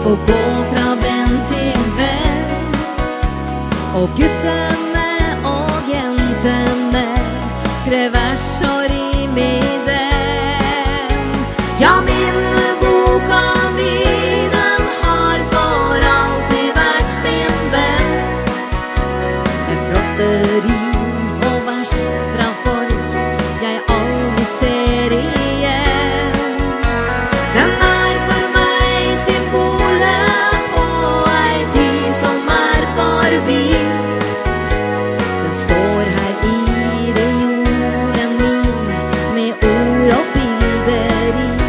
å gå fra venn til venn. Og guttene og jentene skrev vers og rim i den. Ja, minneboka mi, den har for alltid vært min venn. Med flotte rim og vers fra folk jeg aldri ser igjen. Den er for meg symbolet på ei tid som er forbi. Den står her i det jorden min, med ord og bilder i.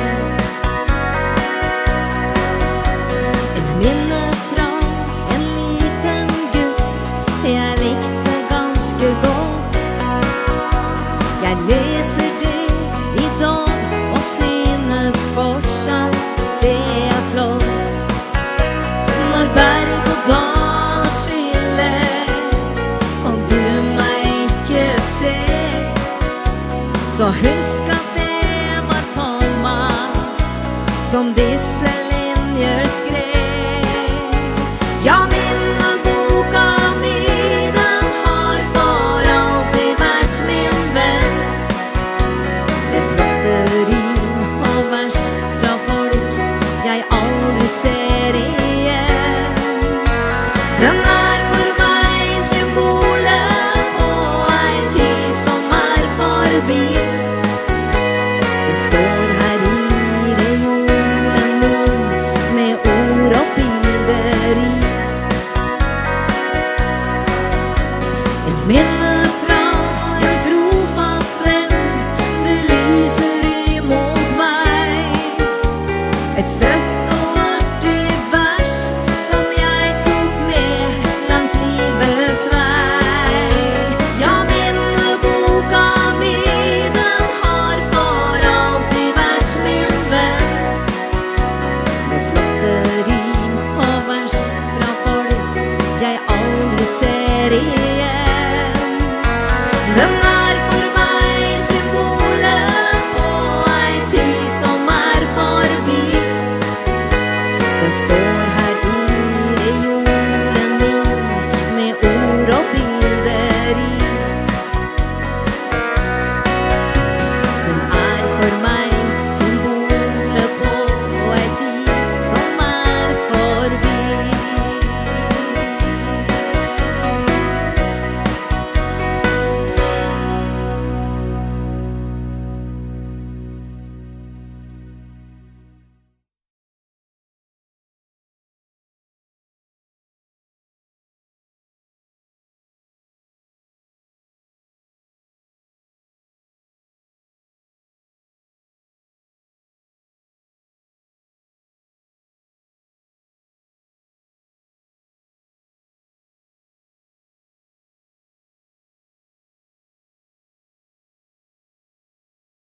Et minne fra en liten gutt jeg likte ganske godt. Jeg leser det i dag og synes fortsatt det er flott. Når berg og dal skiller, og du meg ikke ser, så husk at det var Thomas som disse linjer skrev. Ja, minneboka mi, den har for alltid vært min venn. Med flotte rim og vers fra folk jeg aldri ser igjen. Den er for meg symbolet på ei tid som er forbi. Den står her i det jorden min, med ord og bilder i. Et minne fra en trofast venn, du lyser imot meg. Et søtt og artig vers som jeg tok med langs livets vei. Ja, minneboka mi, den har for alltid vært min venn. Med flotte rim og vers fra folk jeg aldri ser igjen. Den